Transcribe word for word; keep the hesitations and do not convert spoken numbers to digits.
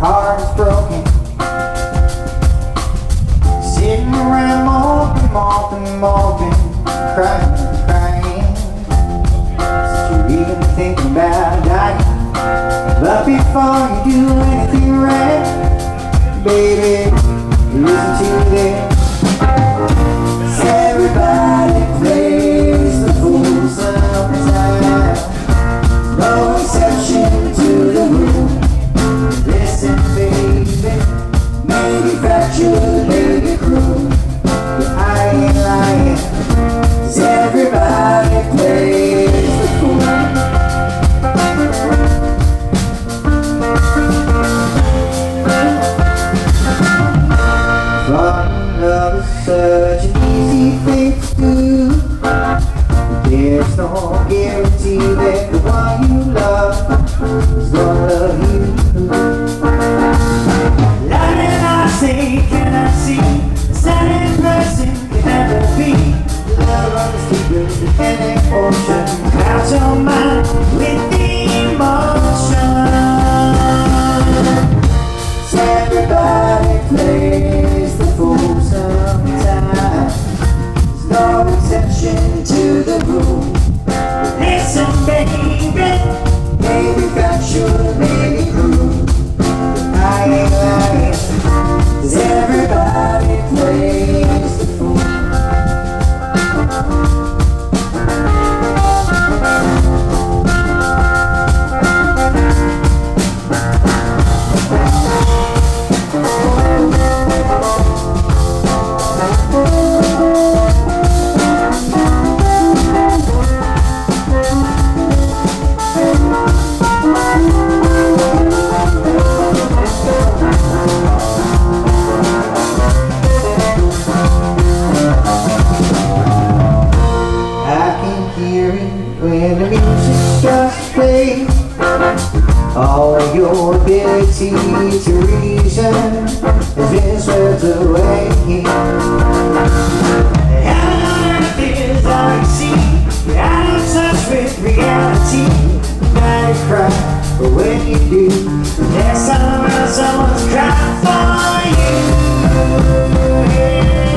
heart is broken. Sitting around moping, moping, moping, crying, crying. Since you're even thinking about dying, but before you do anything right, baby, listen to this. Everybody plays the fool sometimes. No exception to the rule. Listen, baby, maybe factual, maybe cruel, but I ain't lying, 'cause everybody plays the fool. Falling in love is such an easy thing to do. There's no guarantee that the one you love is gonna love you. Lying I say, can I see? A silent person can never be. Love of the secret, the ending ocean, clouds your mind with emotion. So everybody plays the fool sometimes. There's no exception to the rule. Listen, baby, maybe factual, maybe cruel, but I ain't lying, 'cause everybody plays the fool. When the music starts to play, all your ability to reason has been swept away. Heaven on earth is all you see. You're out of touch with reality. Now you cry, but when you do, the next time around someone's crying for you. Yeah.